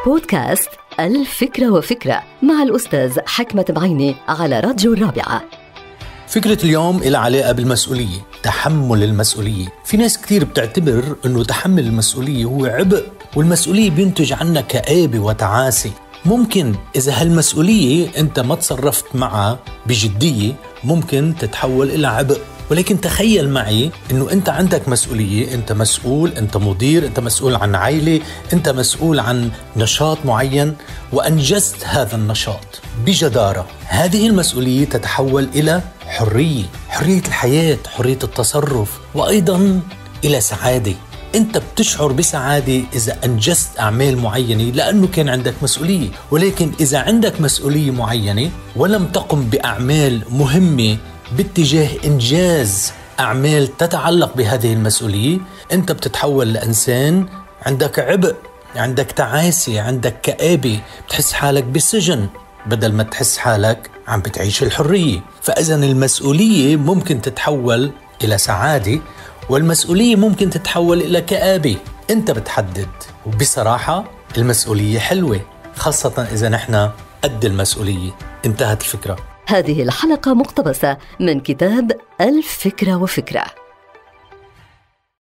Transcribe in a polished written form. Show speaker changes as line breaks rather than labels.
بودكاست الفكرة وفكرة مع الأستاذ حكمة بعيني على راديو الرابعة.
فكرة اليوم إلى علاقة بالمسؤولية، تحمل المسؤولية. في ناس كتير بتعتبر أنه تحمل المسؤولية هو عبء، والمسؤولية بينتج عنها كآبة وتعاسة. ممكن إذا هالمسؤولية أنت ما تصرفت معها بجدية ممكن تتحول إلى عبء. ولكن تخيل معي أنه أنت عندك مسؤولية، أنت مسؤول، أنت مدير، أنت مسؤول عن عائلة، أنت مسؤول عن نشاط معين وأنجزت هذا النشاط بجدارة. هذه المسؤولية تتحول إلى حرية الحياة، حرية التصرف، وأيضا إلى سعادة. أنت بتشعر بسعادة إذا أنجزت أعمال معينة لأنه كان عندك مسؤولية. ولكن إذا عندك مسؤولية معينة ولم تقم بأعمال مهمة باتجاه إنجاز أعمال تتعلق بهذه المسؤولية، أنت بتتحول لإنسان عندك عبء، عندك تعاسة، عندك كآبة، بتحس حالك بسجن بدل ما تحس حالك عم بتعيش الحرية. فإذن المسؤولية ممكن تتحول إلى سعادة، والمسؤولية ممكن تتحول إلى كآبة. أنت بتحدد. وبصراحة المسؤولية حلوة، خاصة إذا نحن قد المسؤولية. انتهت الفكرة.
هذه الحلقة مقتبسة من كتاب الفكرة وفكرة.